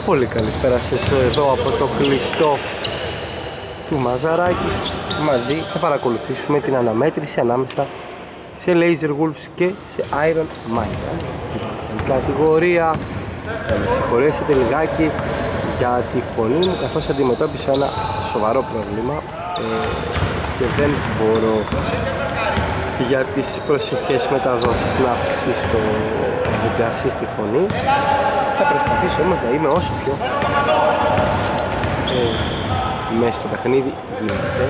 Πολύ καλησπέρα σε εδώ από το κλειστό του Μαζαράκης. Μαζί θα παρακολουθήσουμε την αναμέτρηση ανάμεσα σε Laser Wolves και σε Iron Maiden. Την κατηγορία, θα με συγχωρέσετε λιγάκι για τη φωνή μου, καθώς αντιμετώπισα ένα σοβαρό πρόβλημα και δεν μπορώ για τις προσεχές μεταδόσεις να αυξήσω εντασί στη φωνή. Θα προσπαθήσω όμως να είμαι όσο πιο μέσα στο παιχνίδι γίνεται.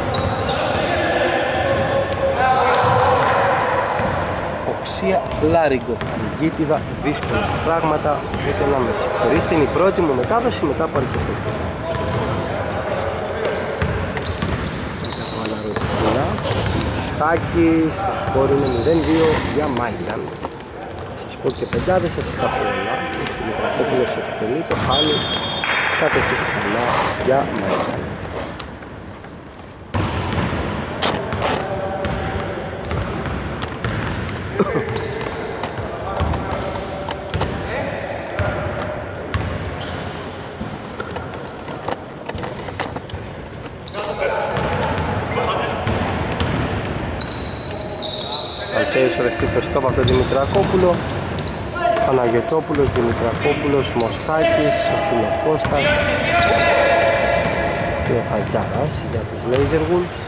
Οξία Λάριγκο, Αιγίτιδα, δύσκολα πράγματα. Μπορείτε να με συγχωρήσετε, είναι η πρώτη μου μετάδοση μετά από αρκετό καιρό. Στάκης, το σκόρ είναι 0-2 για Μάιταν. Σας πω και πεντάδες, σας τα πολλά. Ο Δημητρακόπουλος επιτελεί, το χάνει. Κατοχή ξανά για Μάιταν. Ισορρευτεί το στόπ από τον Δημητρακόπουλο. Παναγιωτόπουλος, Δημητρακόπουλος, Μοστάκης, Φιλοκώστας και ο Χατζάρας για τους Laser Wolves.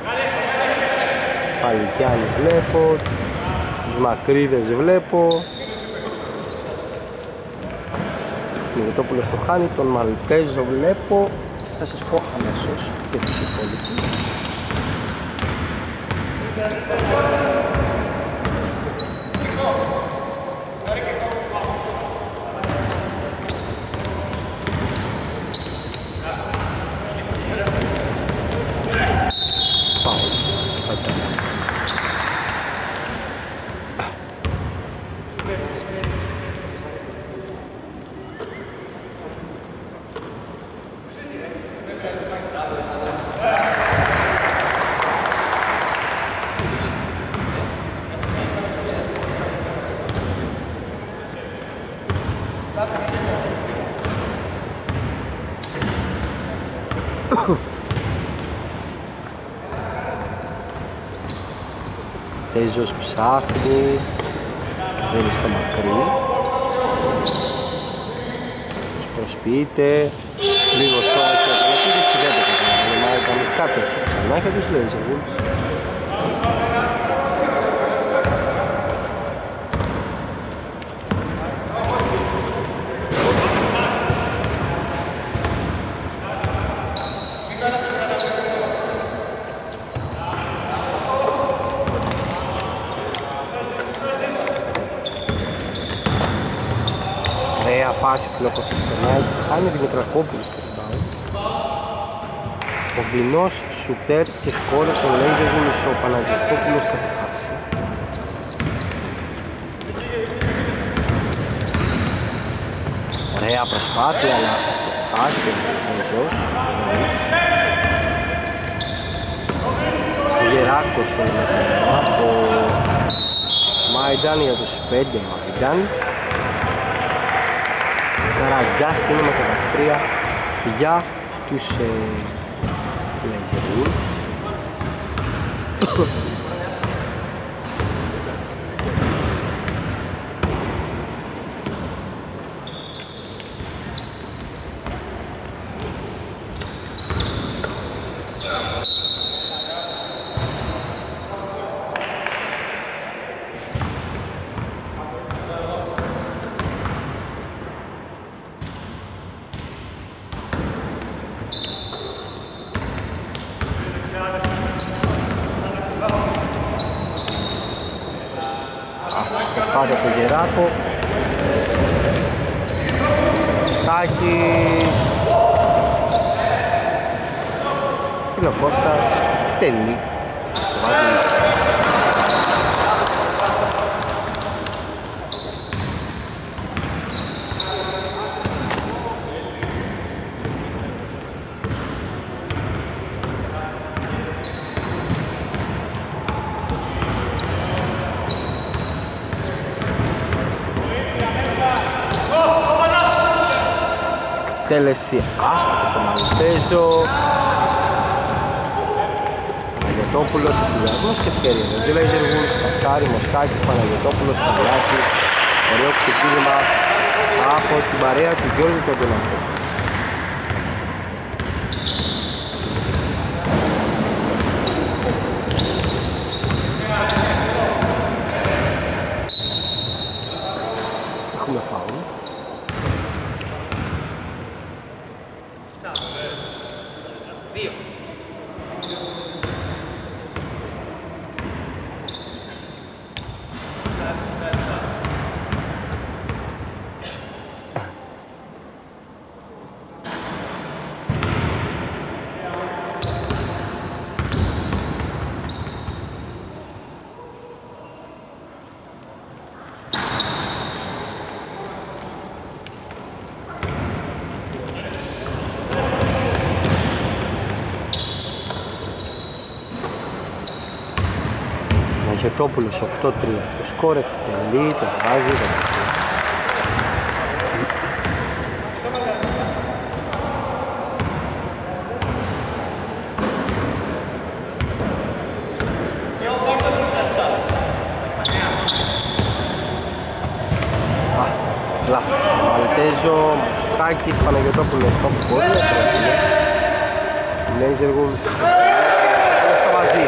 Πάλι Γιάννη βλέπω, τους Μακρύδες βλέπω. Παναγιωτόπουλος το χάνει, τον Μαλτέζο βλέπω. Θα σας πω αμέσως και τους υπόλοιπους. Τέζος ψάχνει, δεν είναι στο μακρύ. Προσποιείται, λίγο στόχος για την επίδυση, δεν το καταλαβαίνει, μα ήταν κάποιο ξανά για τους Laser Wolves. Φάση Φιλοκώστας περνάει, χάνει Δημητρακόπουλος στο rebound. Ο Βινός, σουτέρ και σκόρ των Laser Wolves, ο Παναγιωτόπουλος θα το χάσει. Ωραία προσπάθεια, αλλά το χάσει ο Τέζος. Ο Γεράκος είναι το Μάινταν για τους 5 Μάινταν. Καρατζάς είναι με το 13 για τους Laser Wolves. Προσπάθεια από τον Γεράκο. Στάκης. Φιλοκώστας. Τελεί. Βάζει. εκτέλεση άστοχη από τον Μαλτέζο. Παναγιωτόπουλος, εφηδιασμός και ευκαιρία. Ο Laser Wolves, Πασάρι, Μοσκάκης, Παναγιωτόπουλος, Καλιάκη. Ωραίο ξεκίνημα από την παρέα του Γιώργου Κοντονάκη. Έχουμε φάουλ. Αγιωτόπουλος 8-3, το σκορ εκτελεί, το βάζει, το βάζει. Λάθος, Μαλτέζο, Μοσκάκης, Παναγιωτόπουλος όπου μπορεί να τρέχει. Laser Wolves, στο μαζί.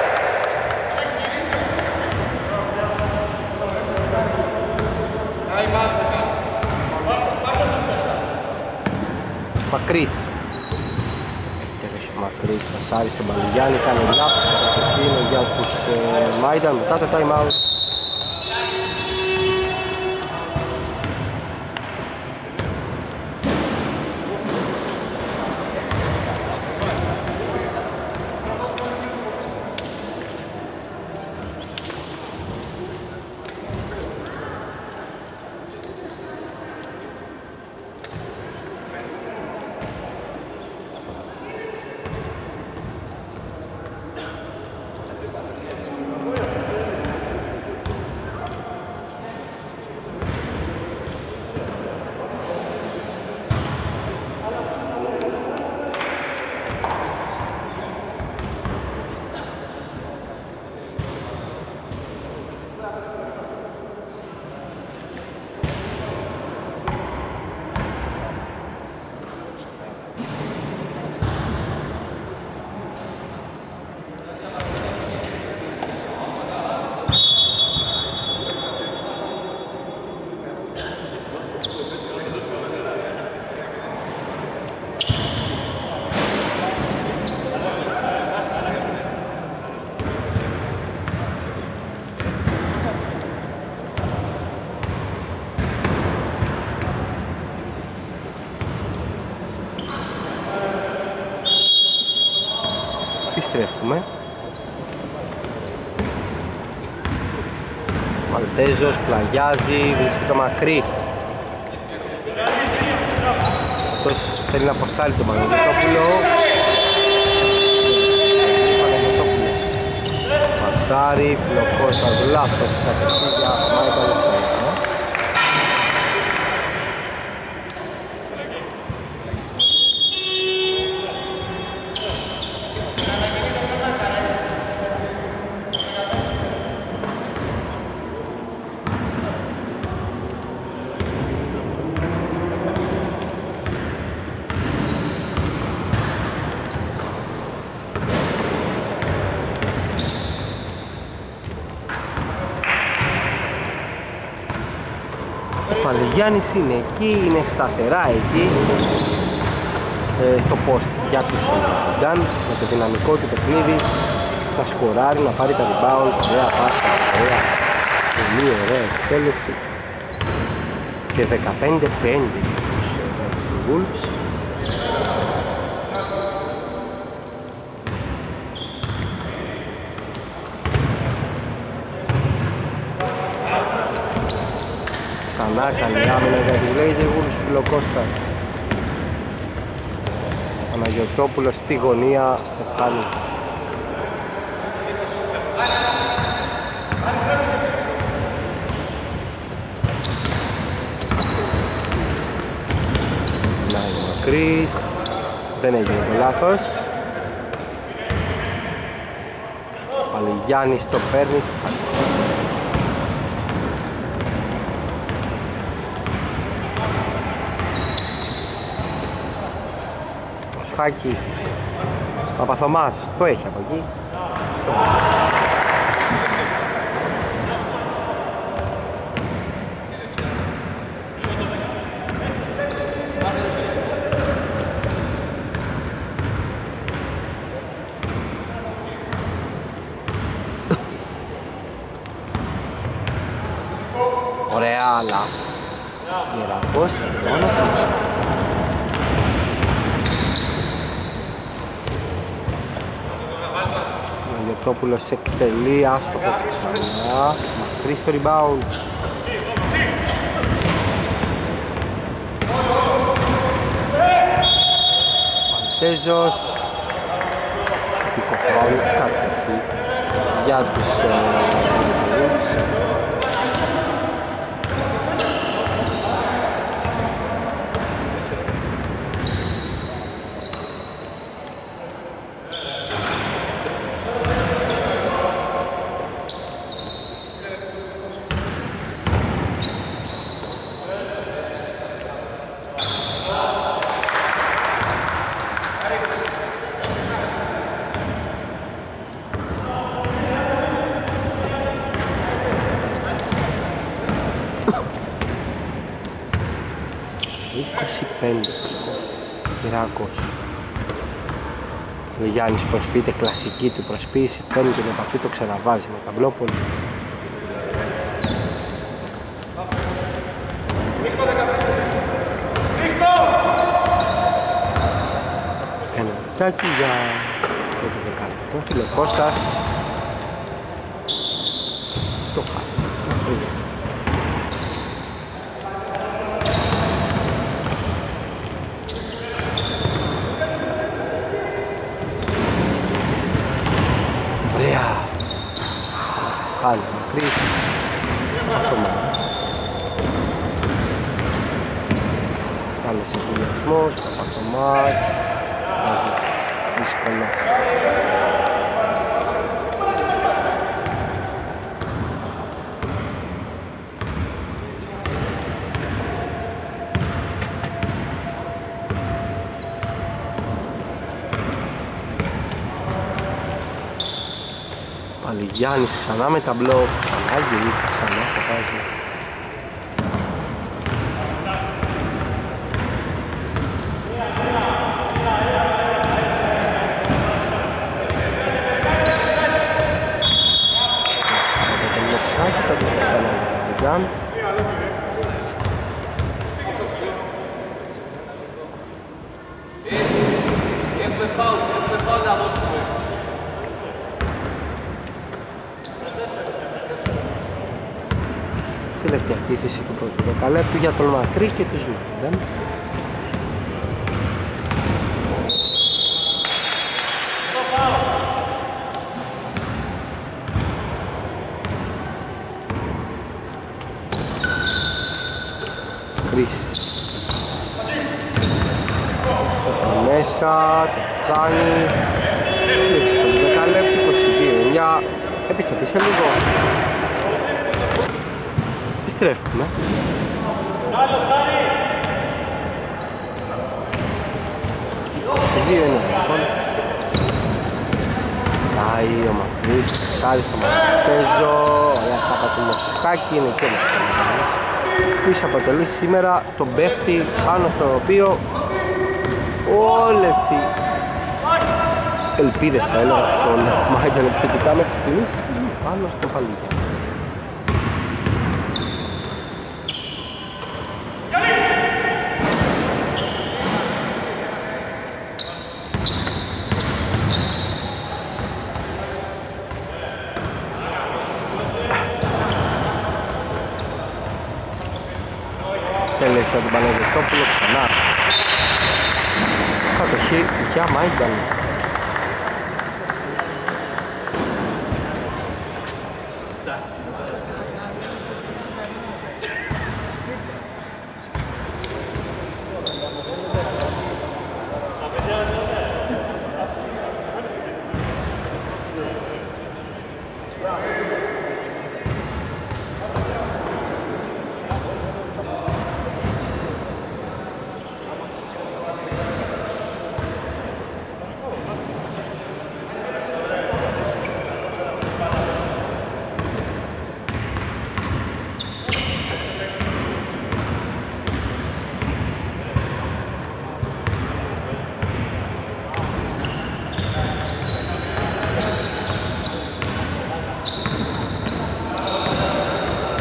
Μακρύς. Εκτέλεση ο Μακρύς, πασάρει στον Παλιγιάννη, κάνει λάθος, κατευθύνω για τους Μάινταν μετά το time out. Επιστρέφουμε. Μαλτέζος πλαγιάζει, βρίσκεται μακρύ. Αυτός θέλει να αποστάλει τον Παναγιωτόπουλο. Παναγιωτόπουλος. Πασάρι, Φιλοκώστας, λάθος, κατευθύνια, Μάικα Λεξάνδρα. Ο Παλιγιάννης είναι εκεί, είναι σταθερά εκεί στο post για τους Γκάν, με το δυναμικό του παιχνίδι θα σκοράρει, να πάρει τα rebound, ωραία πάστα, ωραία, πολύ ωραία εκτέλεση και 15-5 τους Wolves. Ξανά καλή άμυνα για τους Laser Wolves, Φιλοκώστας. Παναγιωτόπουλος στη γωνία, το χάνει. Μακρύς, δεν έγινε το λάθος. Πάλι Γιάννης το παίρνει. Ο Σχάκης, Παπαθωμάς, το έχει από εκεί. Ωραία, αλλά Γερακός, μόνο πίσω. Ο Γιωτόπουλος εκτελεί, άστοχος ξανά. Μακρύ στο rebound. Μαλτέζος. Θετικό φάουλ, κατευθύ για τους Wolves. Κυράκος. Ο Γιάννης προσποιείται, κλασική του προσποίηση, παίρνει την επαφή, το ξαναβάζει με Παυλόπολη. Ένα λεπτάκι για το δεκάλεπτο. Φιλοκώστας. Το χάρη. Χάλι, μακρύ, Παπαθωμάς. Καλός εμβολιασμός, Παπαθωμάς. Βάζει δύσκολο. Γιάννης ξανά με τα μπλοκ, ξανά γυρίσει, ξανά το βάζει. Από το Μοσχάκη θα το ξανά για τελευταία επίθεση του πρώτου δεκαλέπτου για τον Μακρύ και τους Λούντεν. Κρίς το μέσα, το κάνει. Λήξη το δεκαλέπτου, 22-9. Επιστροφή σε λίγο. Επιστρέφουμε. Σε δύο είναι λοιπόν. Πάει ο Μακρύς, πασάρει στο Μαλτέζο. Ωραία τάπα του Μοσχάκη, είναι και ένας καλός. Πίσω αποτελεί σήμερα τον παίχτη πάνω στο οποίο όλες οι ελπίδες θα έλεγα των Μάιντεν επιθετικά μέχρι στιγμής πάνω στο Παλίγια. Τέλεσε από τον Παναγιωτόπουλο ξανά. Κατοχή για Μάιντεν.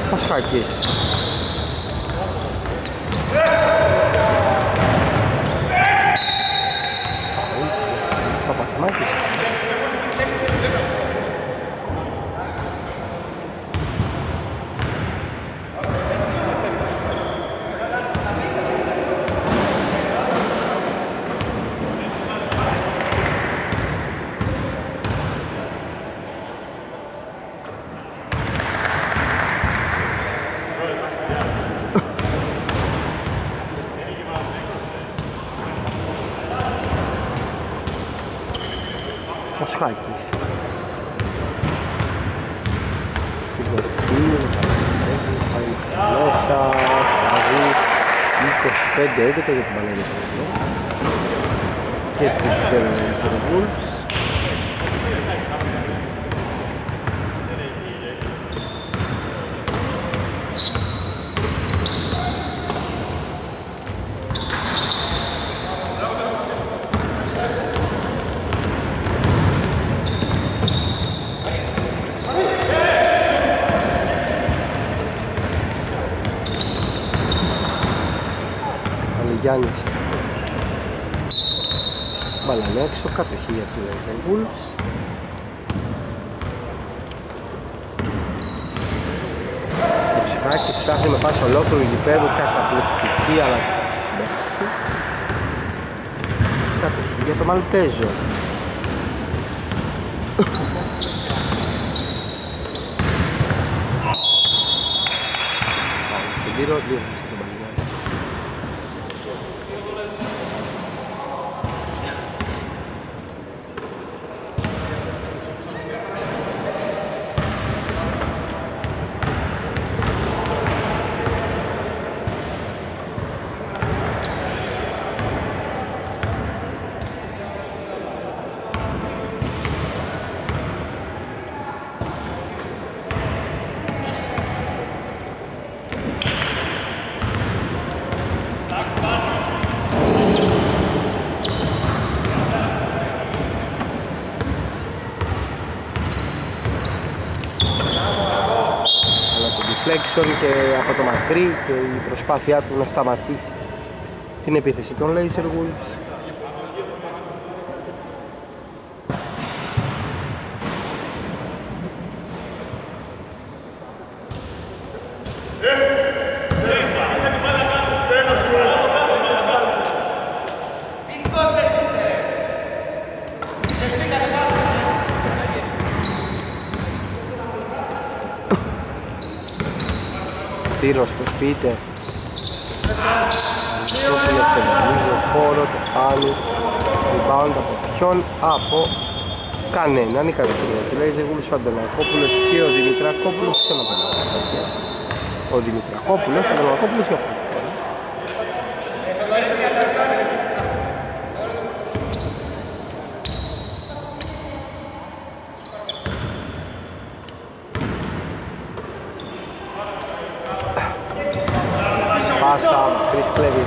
Πασχάκης. Παπαθημάκης. Πασχάκης. Στην κορυφή, πάει μέσα, βάζει 25-11 για την παλαιότητα και τους Wolves. Γιάννης μπαλάνε έξω, κατοχή για τους Laser Wolves. Ο Ψυχάκης ψάχνει με πάση ολόκληρου γηπέδου, καταπληκτική αλλά κατοχή για το Μαλτέζο. Τον τύρο, δύο. Και από το μακρύ και η προσπάθειά του να σταματήσει την επίθεση των Laser Wolves. Τύρος προσποιείται. Ανιστόπουλος στον λίγο χώρο, το χάνει. Rebound από ποιον? Από κανέναν. Η κατευθύνια του Laser Wolves, ο Αντωνακόπουλος και ο Δημητρακόπουλος. Ο Δημητρακόπουλος, ο Αντωνακόπουλος και ο Χρήστος. Πάσα, Chris κλέβει.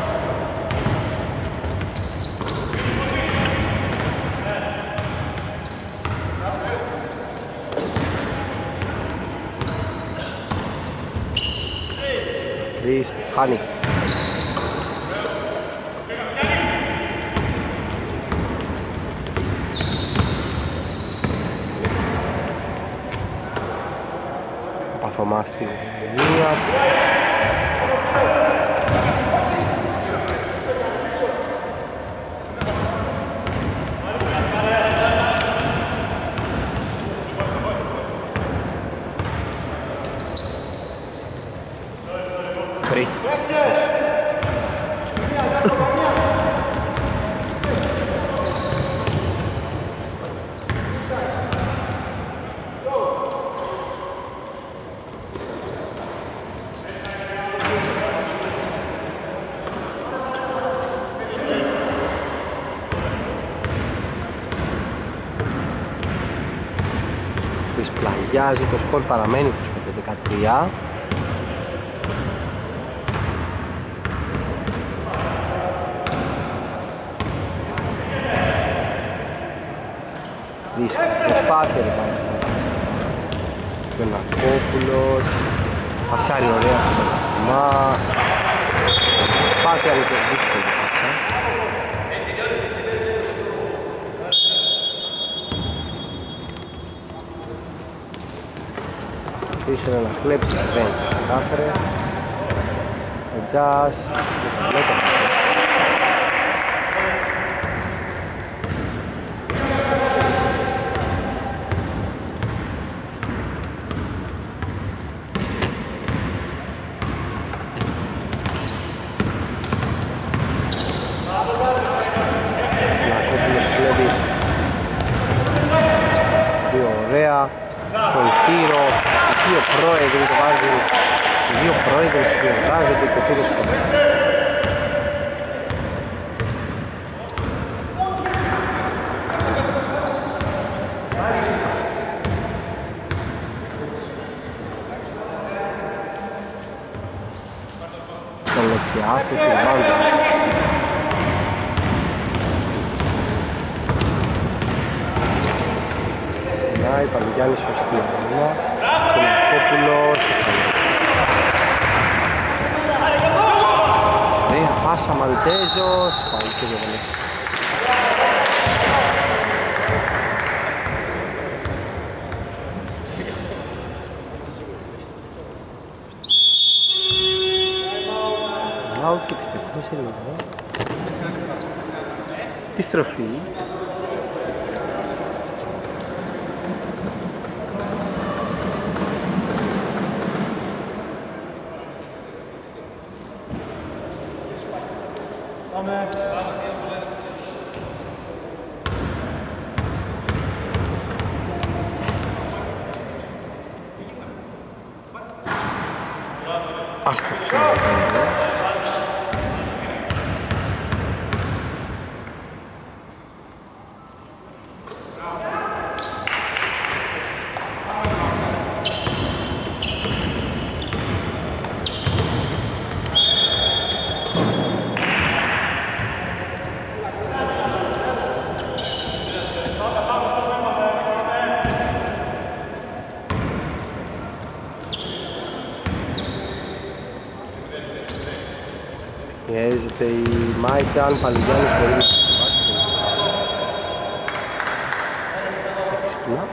Chris, χάνει. Παθομάς στη μία. Πλαγιάζει, το σκορ παραμένει 25-13. Δύσκολη προσπάθεια λοιπόν. Αντωνακόπουλος Πασάρει ωραία στο μα σπάθει αλλά και δύσκολη πάσα. Ήθελε να κλέψει, δεν κατάφερε. Ο Τζας τον τύρο, οι δύο πρόεδροι το βάζουν, οι δύο πρόεδροι συνεργάζονται και ο τύρος κομμάτι. Τον Λεσιάστη στην μπάντα. Η Παλιγιάννη σωστή άμυνα, τον Ακόπουλο στο χαλί. Ωραία πάσα Μαλτέζος, πάλι και διαβολές. Out και επιστρέφουμε σε λίγο. Επιστροφή. Άστο πιέζεται η Μάιταν, Παλιγιάννης μπορεί να το βάσει. Έξυπνα.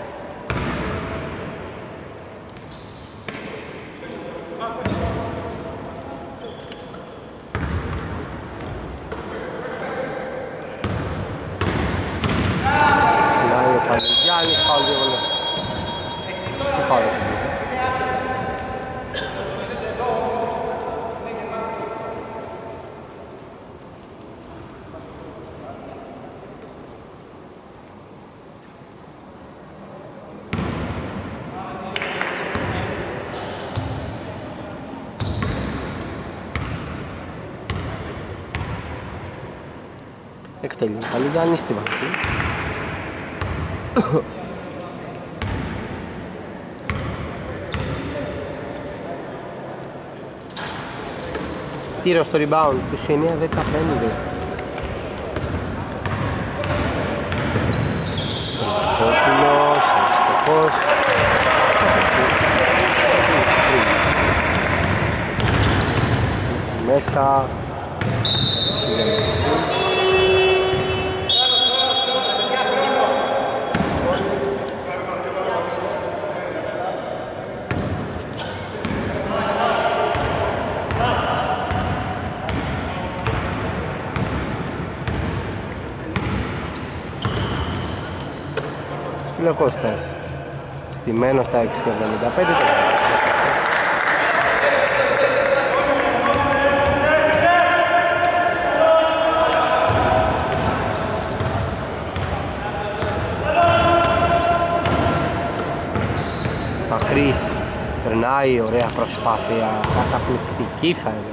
Μιλάει ο Παλιγιάννης, φάουλ δύο βολές. Τι φάουλ. Εκτελεί ο Παλιγιάννης στη βάση. Τύρο στο rebound, 29-15. Κόπουλος, αριστοχός. Μέσα. Κώστας στημένος στα 6.75. Μακρύς περνάει, ωραία προσπάθεια, καταπληκτική θα έλεγα.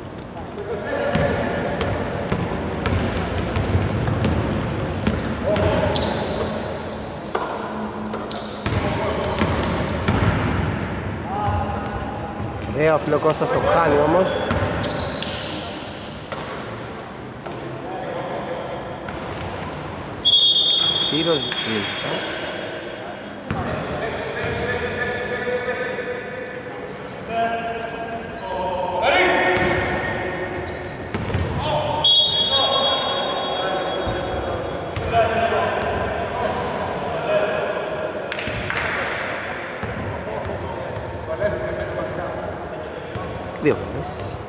Ο Φιλοκώστας το χάνει όμως. Τύρος Δύο βολές.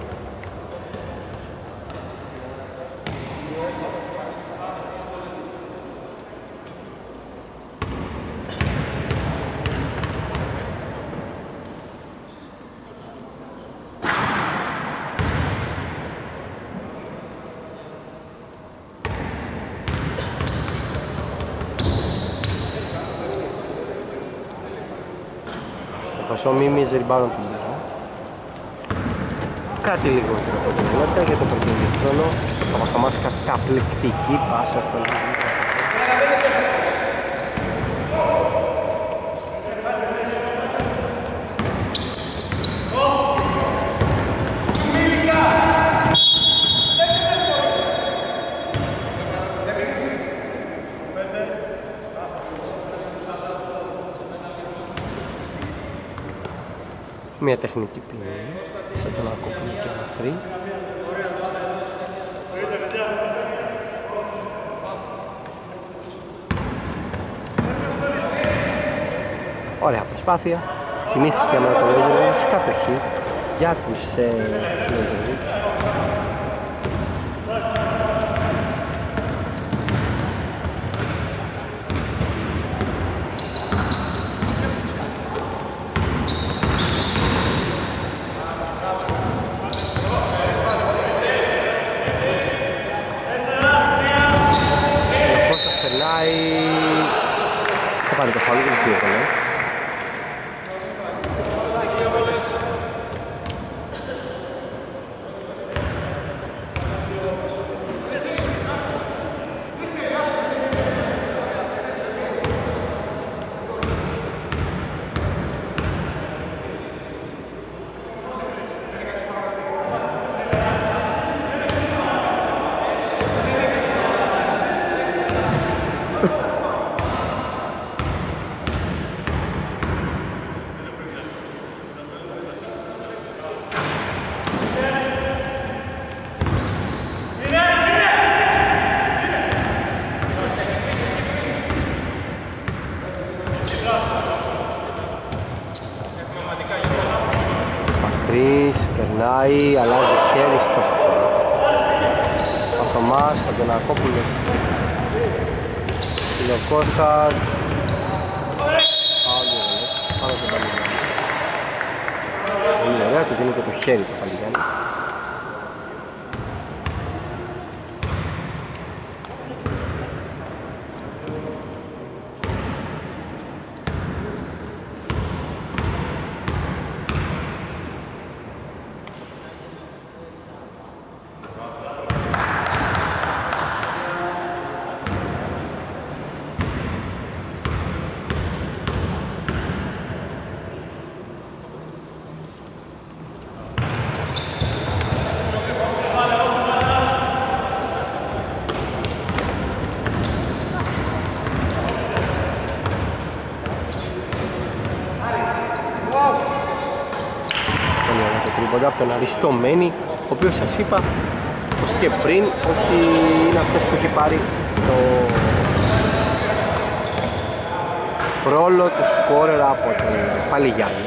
Στοχός ο Μίμης, rebound από την μπάλα. Κάτι λιγότερο από την Ελλάδα για το πρώτο χρόνο. Ο Μαθαμάς καταπληκτική πάσα στον Λίγο. Μια τεχνική ποινή σε τον Ακόπουλο και μακρύ. Ωραία προσπάθεια. Θυμήθηκε με το Λέιζερ κατοχή για τους Λέιζερ. Θα πάρει το φάουλ και τις δύο βολές. Περνάει, αλλάζει χέρι στο Παθωμάς, Αντωνακόπουλος, Κυλοκώστας, πάνω στο Παλιγιάννη. Πολύ ωραία, του δίνει και το χέρι το Παλιγιάννη. Από τον Αριστό Μένη, ο οποίος σας είπα πως και πριν ότι είναι αυτός που έχει πάρει το ρόλο του σκόρερ από τον Παλιγιάννη.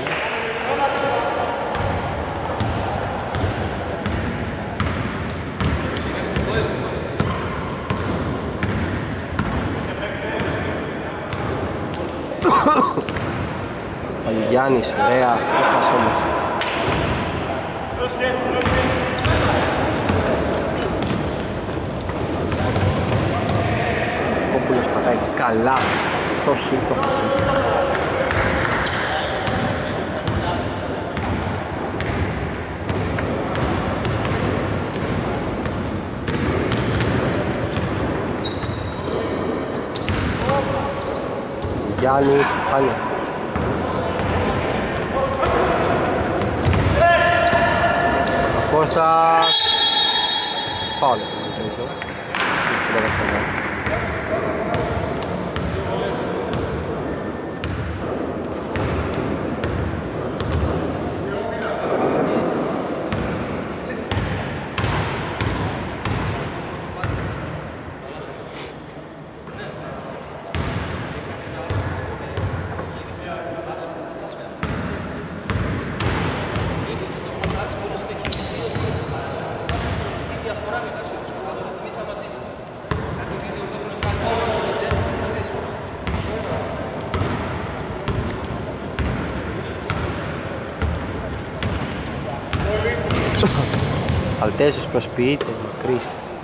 Παλιγιάννης, ωραία, έχασε όμως. Κόπουλος πατάει καλά, το χει, το χασί. Γιάννης, Στεφάνη. Κώστας. Φάουλ το νομίζω. Αλτέζος προσποιείται, μακρύς.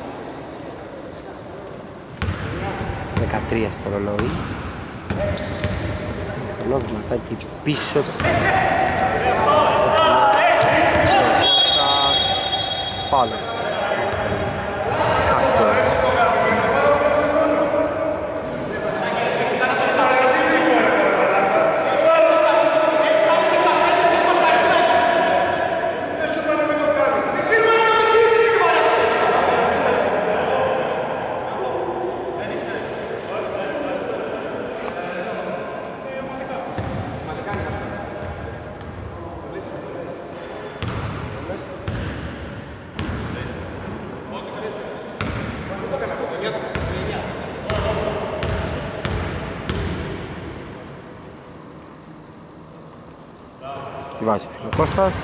13 στο ρολόι. Φαινό βηματάκι πίσω. Φάουλ. Τη βάζει ο Φιλοκώστας.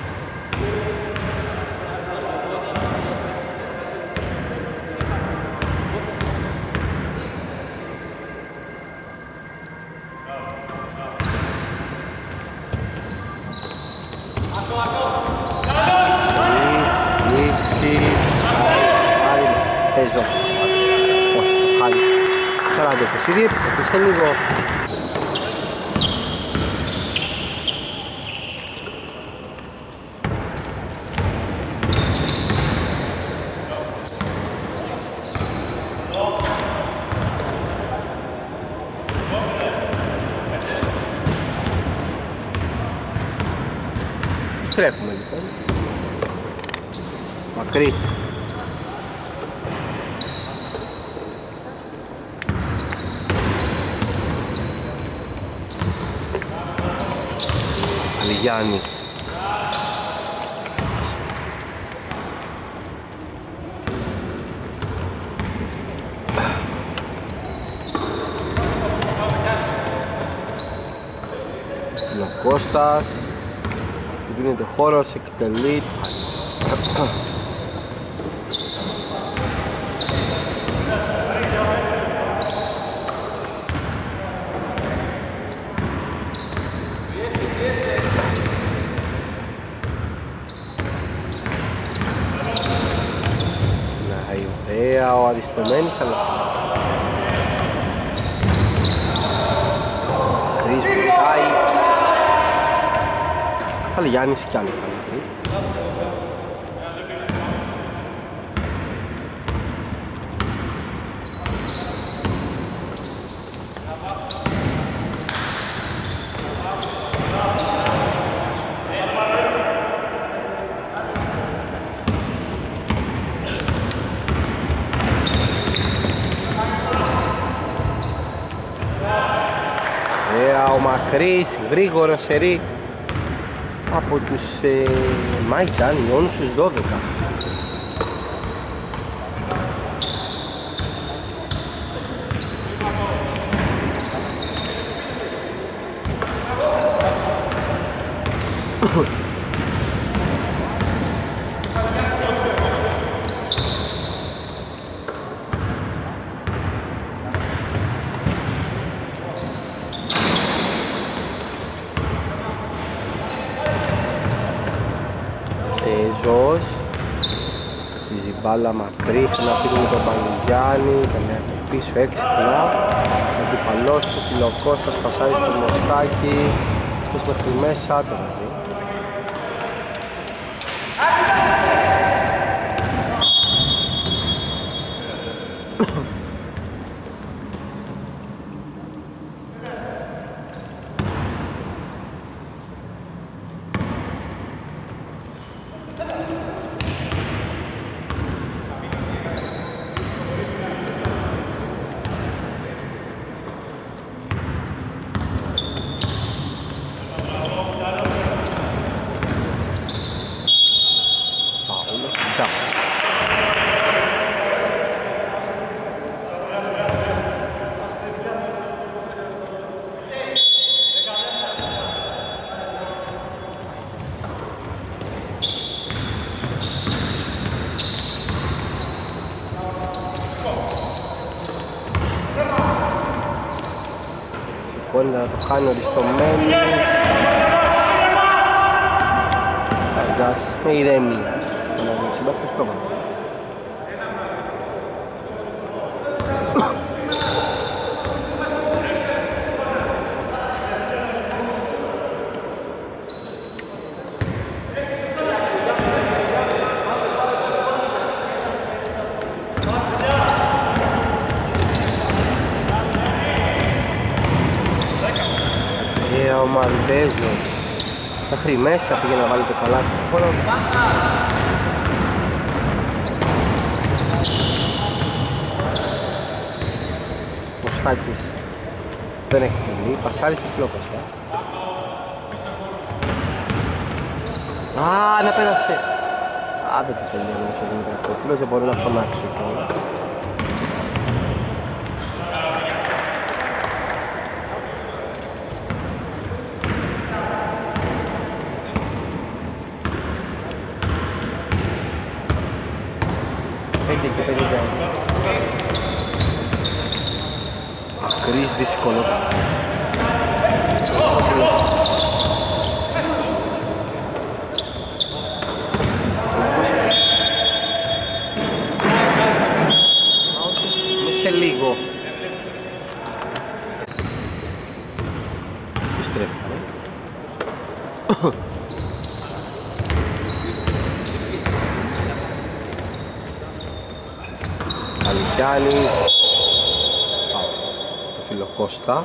Λήξη. Χάρη. Παίζω. Όχι, χάρη. 40-22, επιστροφή σε λίγο. Στρέφουμε λοιπόν. Μακρύς. Αλιγιάννης. Κώστας. Δίνεται χώρος, εκτελεί. Ωραία ο Αριστομένης, αλλά Κρίς βουτάει. Πάλι Γιάννης κι άλλο καλύτερη. Ο Μακρύς, γρήγορο σερί από τους Μάιταν, μειώνουν στους 12. Τεζός, η μπάλα μακρύ, σε ένα φύγει με τον Πανηγιάννη, τον πίσω έξυπνα, αντιπαλός του Φιλοκώστας, πασάρει στο Μοσκάκι, αυτός μέχρι μέσα, το βάζει. Να το χάνει οριστομένης. Χατζάς με ηρέμια. ο συμπαίκτης το βάζει. Ο Μαλτέζο μέχρι μέσα πήγε να βάλει το καλάθι του χώρο. Ο Στάκης δεν έχει τελεί, πασάρει στη Φιλοκοσιά. Να πέρασε. Δεν το τελειώνει ο Δημητρακόπουλος, δεν μπορεί να φωνάξει τώρα. Και 50. Ακρής δύσκολο. Σε λίγο. Επιστρέφουμε. Αλικιάνης, το Φιλοκώστα.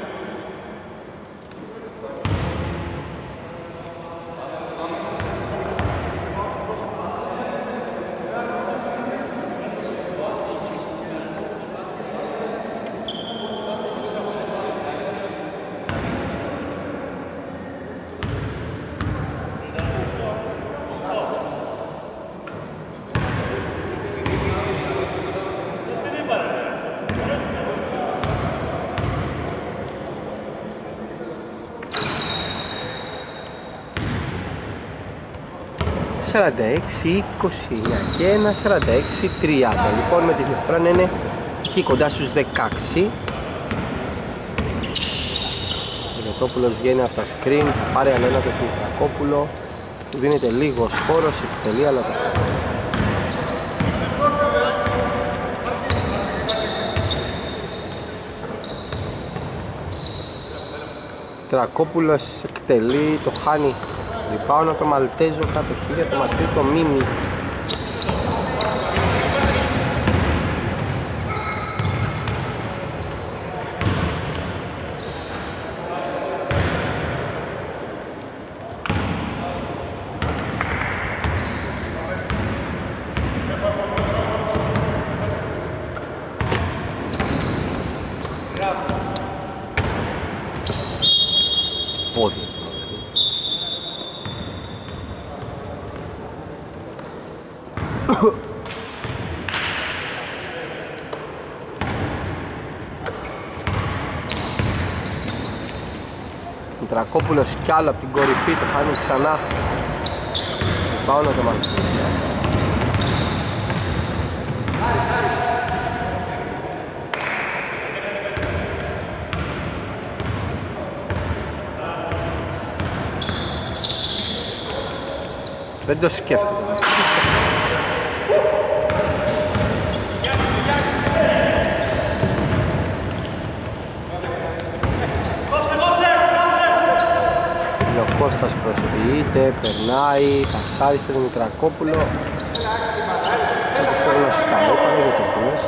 και ένα 46-30. Λοιπόν, με τη διαφορά να είναι εκεί κοντά στους 16. Ο Γετόπουλος βγαίνει από τα screen, θα πάρει ανένα το Δημητρακόπουλο, του δίνεται λίγος χώρος, εκτελεί αλλά το χώρο. Τρακόπουλος εκτελεί, το χάνει. Rebound το Μαλτέζο, κατοχή για το μακρύ το Μίμη. Πόδι. Μητρακόπουλος κι άλλο από την κορυφή, το χάνει ξανά. Πάω να το μάθω. Δεν το σκέφτεται. Ο Κώστας προσποιείται, περνάει, πασάρει στο Δημητρακόπουλο. Όπως πρέπει να σουτάρει, πάνε για το πούς.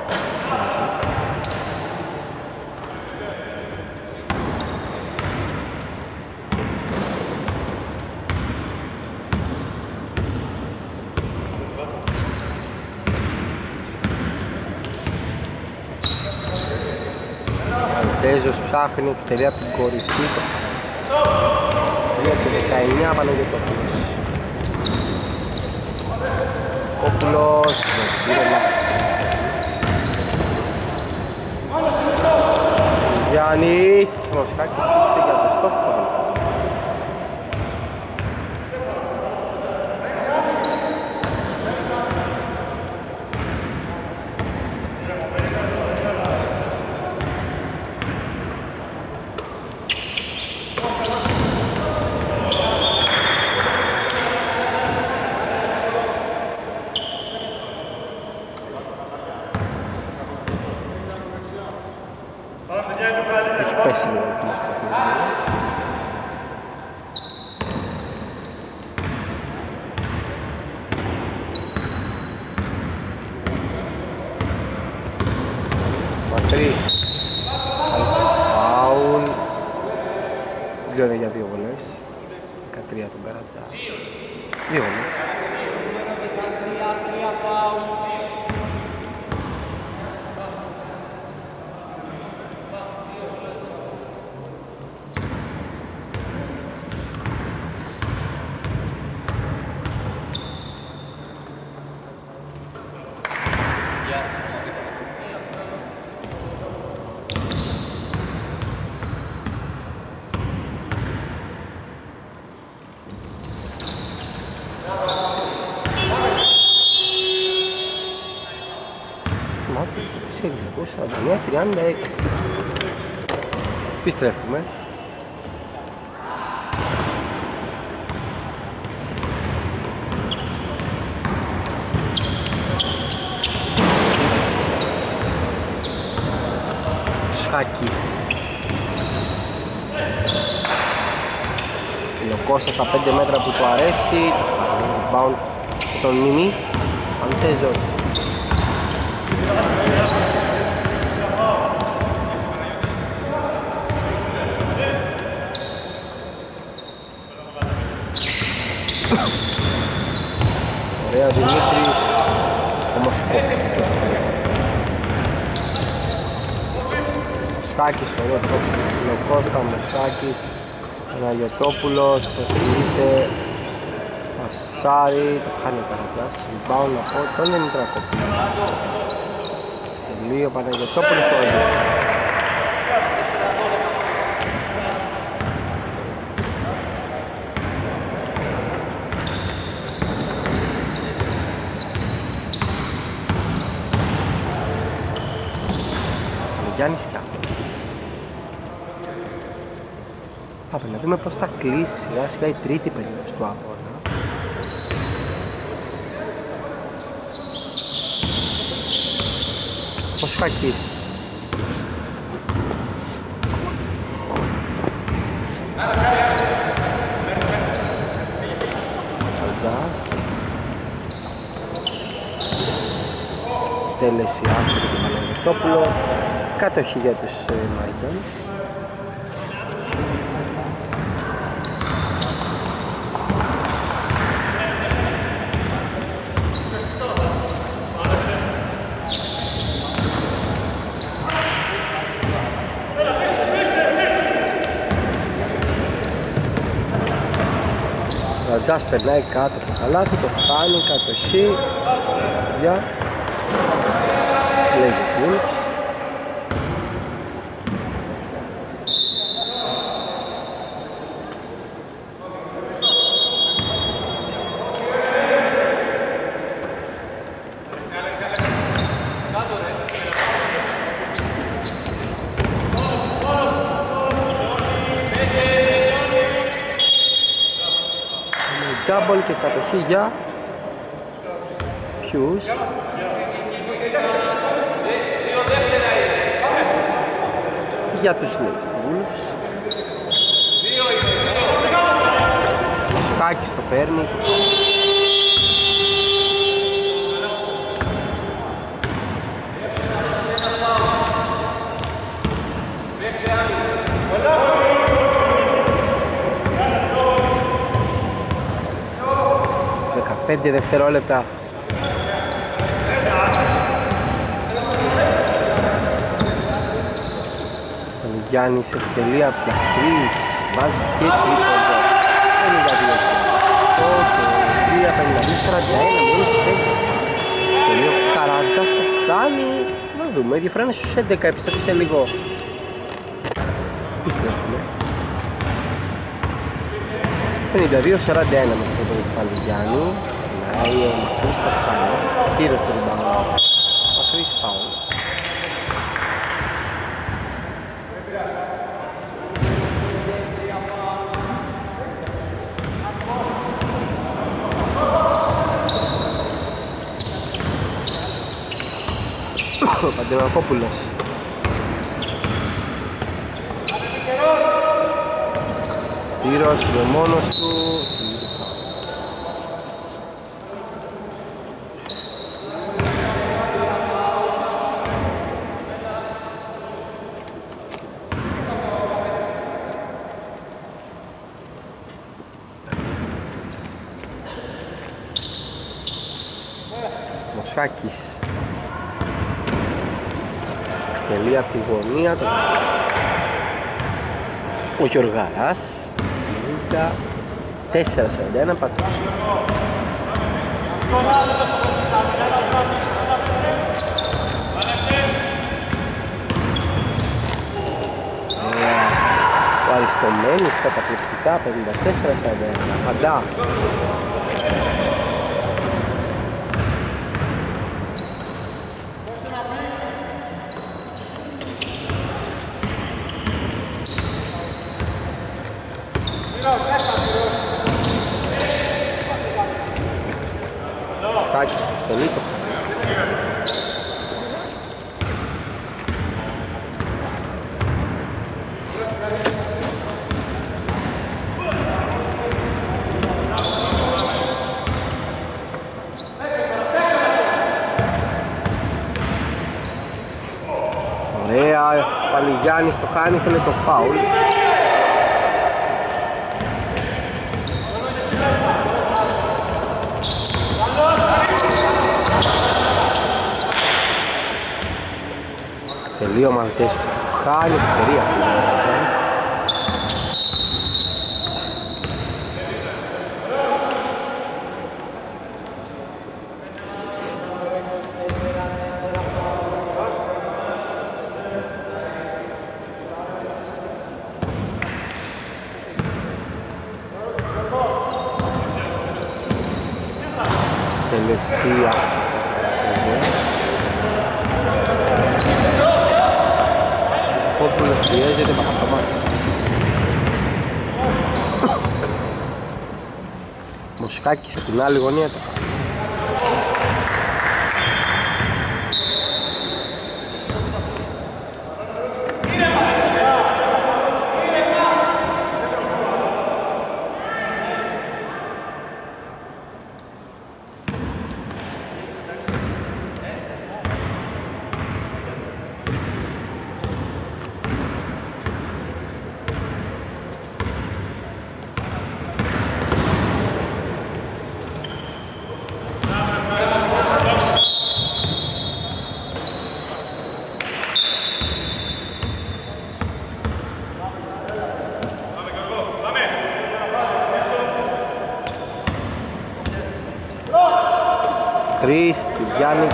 Αλτέζος ψάχνει, εκτελεί από την κορυφή. 19 Παναγιωτόπουλος. Κόπουλος, πήρε λάθος. Γιάννης, Μοσχάκης ήρθε για το στόπ. 13. Φάουλ. Δεν ξέρω για 2 βολές. 13 τον Καρατζά. 2 βολές. Σε 49-36. Επιστρέφουμε. Σχάκης. Ο Κώστας στα 5 μέτρα που του αρέσει. Rebound με τον Μίμη. Αντέζος. Ωραία Δημήτρης, όμως κόφτει. Στάκης, ωραίο τρόπο, Κώστα, Μοστάκης, Παναγιωτόπουλος, προσποιείται, Πασάρι, το χάνει ο Καρατζάς, rebound από τον Ενιτρακόπουλο. Τελείω Παναγιωτόπουλος το έδω. Γιάννης κι άλλο. Πάμε να δούμε πως θα κλείσει σιγά σιγά η τρίτη περίοδος του αγώνα. Ο Σχάκης. Καλτζάς. Τέλεση άστρο και τον Παναγιωτόπουλο. Κατοχή για τους Μάιντον. Ο Τζας περνάει κάτω από το καλάθι, το χάνει, κατοχή για Lazy Wolves. Τζάμπολ και κατοχή για ποιους? Για τους Wolves. Ο Σχάκης το παίρνει. Πέντε δευτερόλεπτα. Ο Γιάννης εκτελεί από τα 3, βάζει και τρίποντο. 52. Το 3-52-41 μόλις στους 11. Τελείω Καράτζας το φτάνει. Να δούμε, η διαφορά είναι στους 11, επιστρέφει σε λίγο. Επιστρέφουμε. 52-41 με το πάλι Γιάννη. Περνάει ο Μακρύς θα φτάνει. Τύρος στο rebound. Μακρύς φάουλ. Ο Παντελακόπουλος. Τύρος είναι μόνος του. Μοσχάκης εκτελεί από τη γωνία ο Γιωργαράς 4-41 πατούς. Ο Αριστομένης καταπληκτικά 54-41 παντά. Τάκης, εκτελεί το. Ωραία, Παλιγιάννης το χάνει, θέλει το φάουλ. Τελείωμα Μαρκέσης το χάνει, ευκαιρία. Τελεσία. Πόπουλος πιέζεται Παπαθωμάς. Μοσχάκης από την άλλη γωνία το κάνει. Χρήστη, Γιάννη.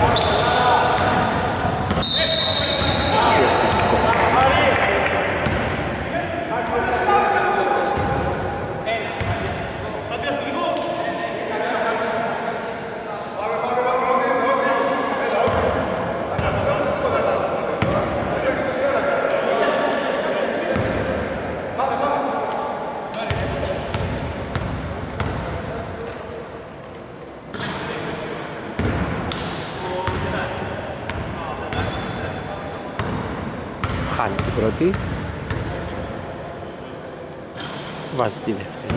Χάνει την πρώτη, βάζει τη δεύτερη.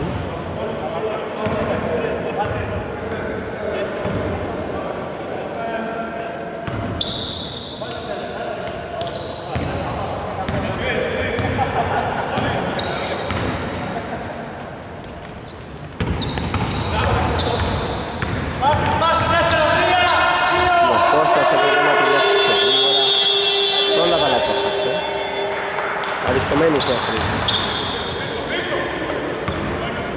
Αριστομένης μια χρήση.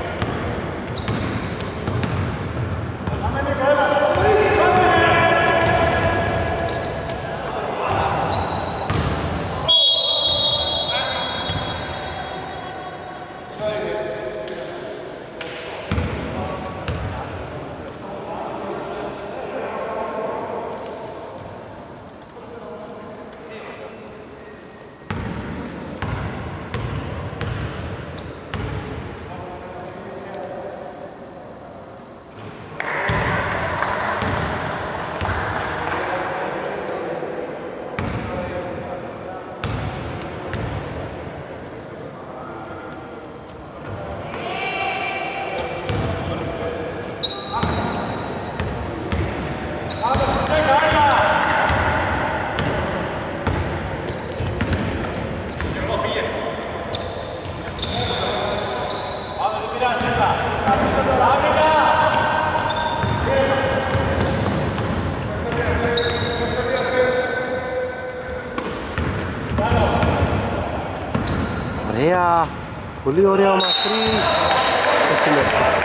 ωραία. Πολύ ωραία ο Μακρύς. Έχουμε φάουλ.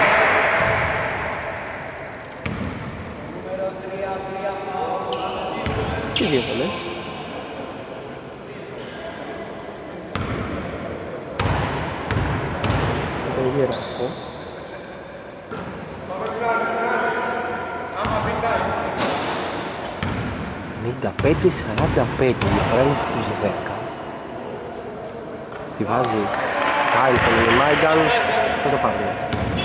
Και δύο πολλές. Το γερακό. «55-45, η διαφορά είναι στους 10. Τη βάζει Άιλτον η Μάιγκαν, θα το πάρουμε.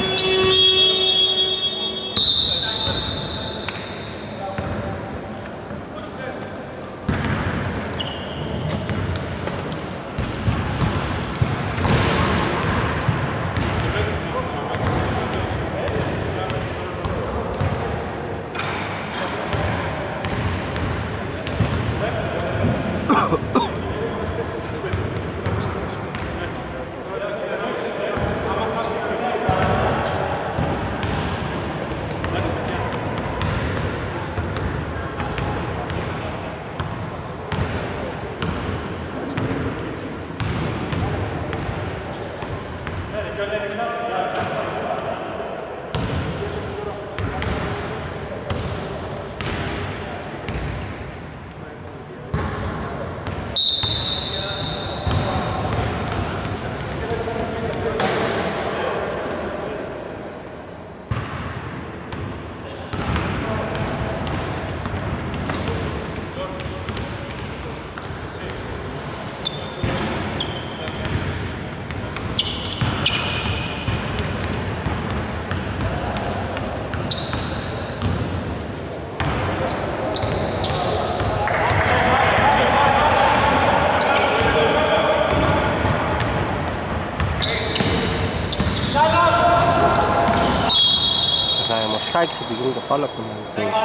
Χάκης επικρίνει το φάουλ από τον Μαλτέισο.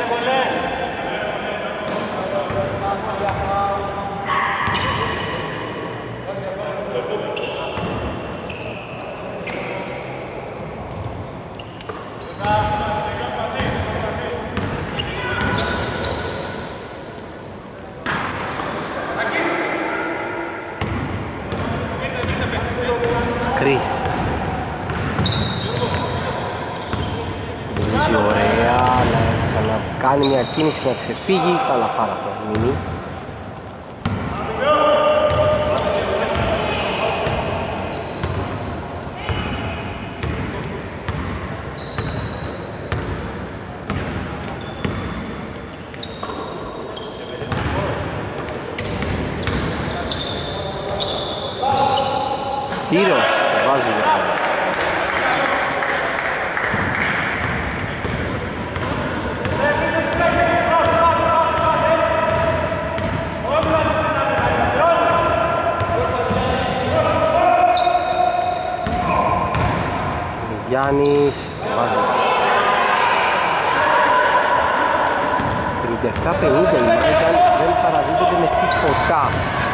Κρίς. Ωραία, να ξανακάνει μια κίνηση να ξεφύγει, καλά πάρα πολύ. Τύρος, βάζει ο Γιάννης, βάζει 37-50, η Μάιγκαν δεν παραδίδεται με τίποτα.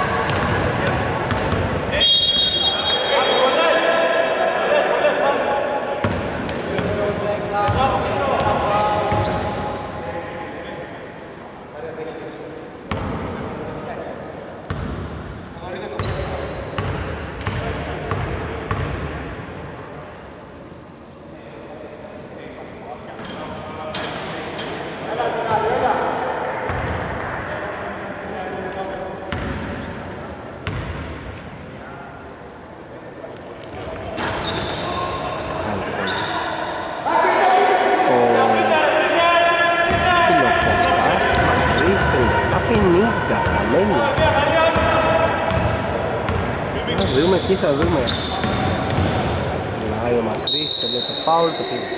Τι θα δούμε. Μιλάει ο Μακρύς, τελειώ το φάουλ, το πήρε.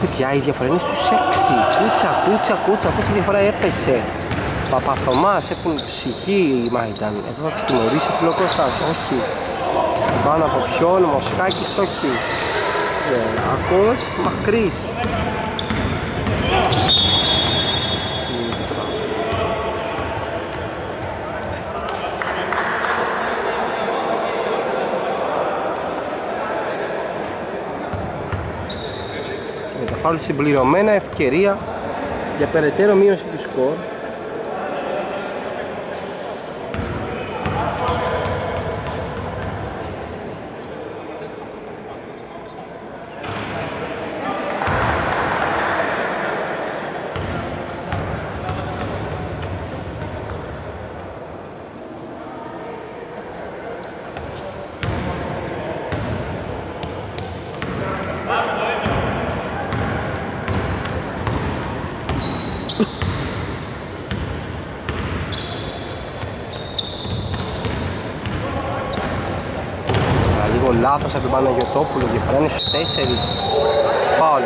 Παιδιά, η διαφορά είναι στους 6. Κούτσα, η διαφορά έπεσε. Παπαθωμάς, έχουν ψυχή η Μάιταν. Εδώ θα τους τιμωρήσει ο Φιλοκώστας, όχι. Πάνω από ποιον, Μοσχάκης, όχι. Ακός, μακρύς. Πάλι συμπληρωμένα, ευκαιρία για περαιτέρω μείωση του σκορ. Λάθος από τον Παναγιωτόπουλο, διαφορά είναι στους 4. Φάουλ.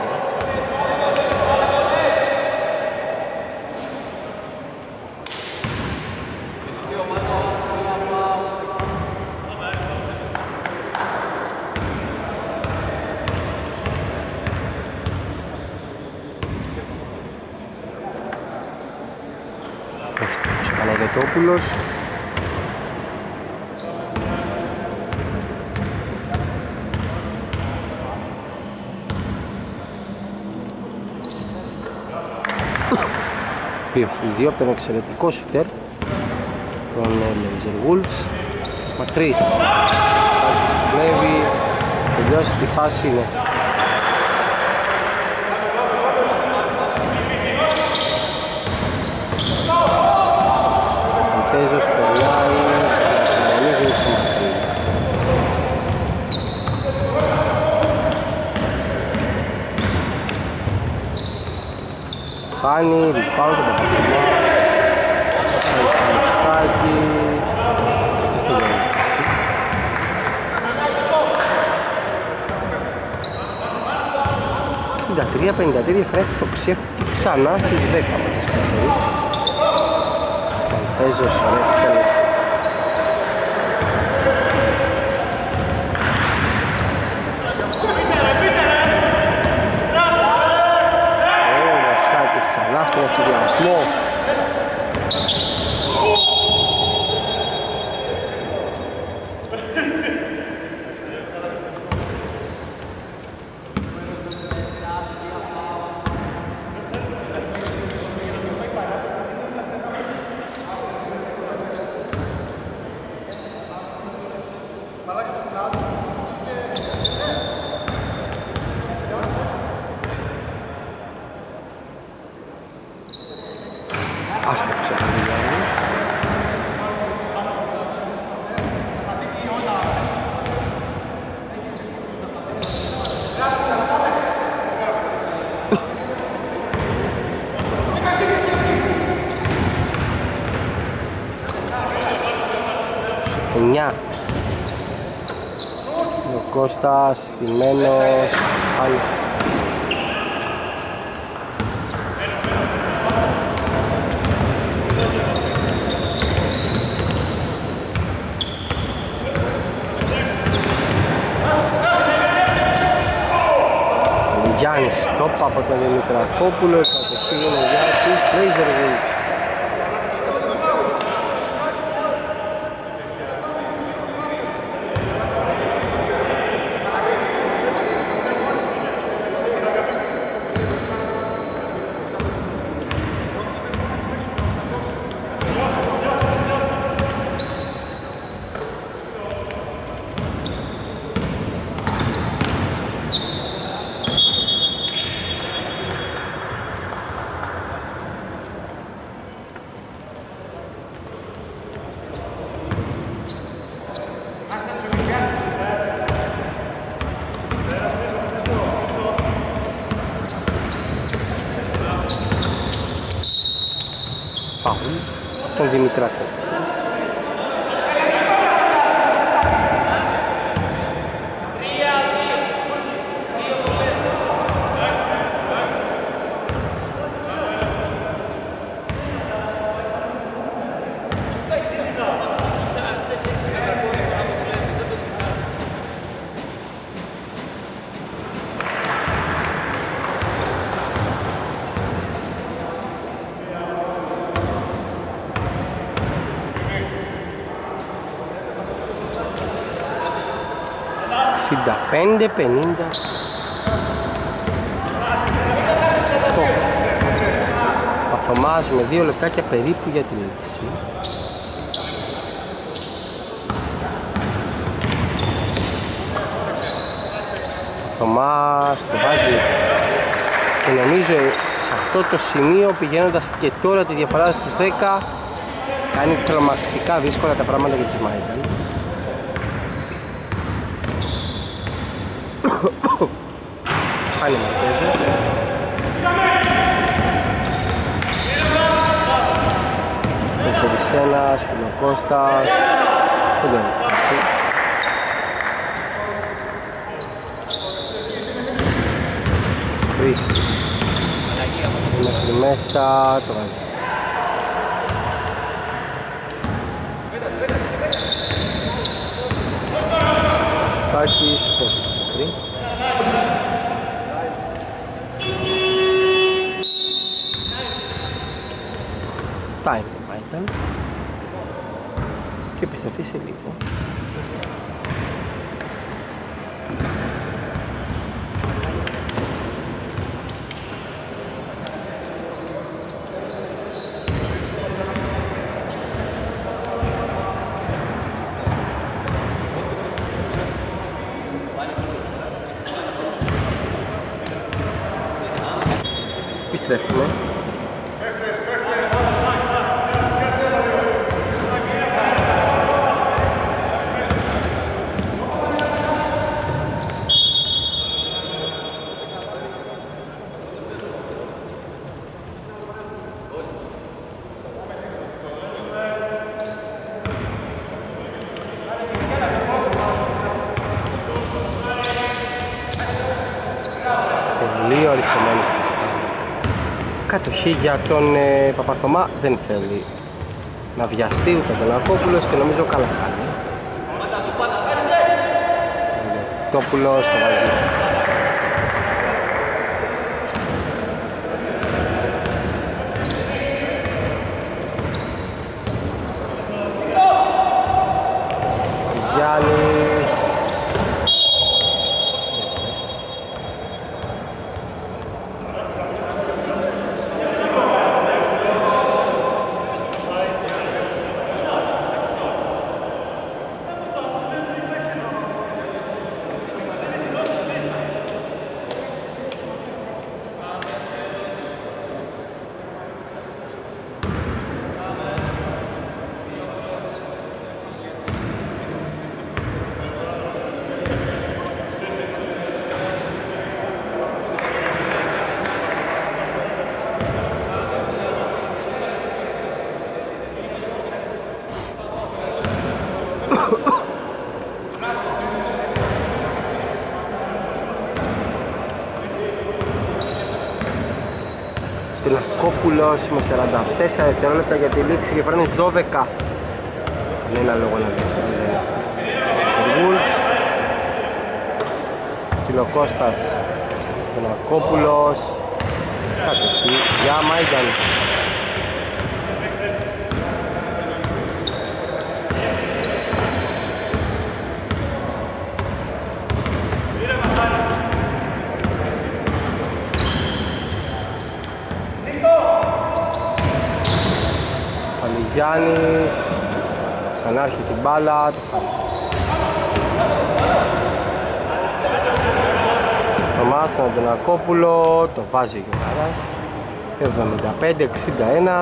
Ο Παναγιωτόπουλος. Στις 2 από τον εξαιρετικό σουτέρ των Laser Wolves. Μακρύς Στάκης πλεύει, τελειώσει τη φάση είναι. Ο Τέζος περνάει, ανοίγει στο Μακρύ. Χάνει, rebound το Παπαθωμά. Στάκη. Αυτή στη διαδικασία. Στην 53-53 φρέχει το ξέφυγε ξανά στους 10 με τους 4. Πέζος, ωραία εκτέλεση. Ξανά στον εφηδιασμό. Άστοχος ο Παπαδιάννης. Εννιά. Ο Κώστας, στημένος, πάλι. Γιάννης στόπ από τον Δημητρακόπουλο, η κατοχή είναι για τους Laser Wolves. Τον Δημητράκο. 65-50. Παθομάς με 2 λεπτάκια περίπου για τη λήξη. Παθομάς το βάζει και νομίζω σε αυτό το σημείο, πηγαίνοντας και τώρα τη διαφορά στους 10, κάνει τρομακτικά δύσκολα τα πράγματα για τους Μάιταν. Πάλι Μαρτέζο. Τεσσερισένας, Φιλοκώστας. Δεν τον έφτασε. Χρήση. Μέχρι μέσα το βάζει. Σπάκης, πόσο μικρή. Time ήταν και επιστροφή σε λίγο. Επιστρέφουμε. Τελείω αριστεμένος. Κατοχή για τον Παπαθωμά, δεν θέλει να βιαστεί ούτε τον Ακόπουλος και νομίζω καλά κάνει. Τόπουλος το βάζει. Γιάννης. Τηλακόπουλος με 44 δευτερόλεπτα για τη λήξη και φέρνει 12. Κανένα λόγο να διαστεί. Τηλοκώστας, Τηλακόπουλος, κατοχή για Μάιγκαν. Γιάννης, ξανάρχει την μπάλα, το χάνει. Θωμάς στον Αντωνακόπουλο, το βάζει ο Γιωγάρας. 75-61.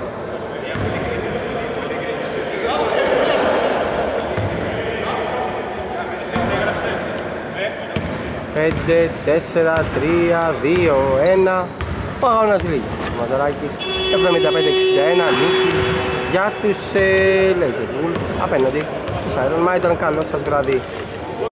Πέντε, 4, 3, 2, 1. Ο αγώνας λίγη. Ο Μαζαράκης 75-61 νίκη για τους Laser Wolves απέναντι στους Iron Maiden. Καλό σας βράδυ.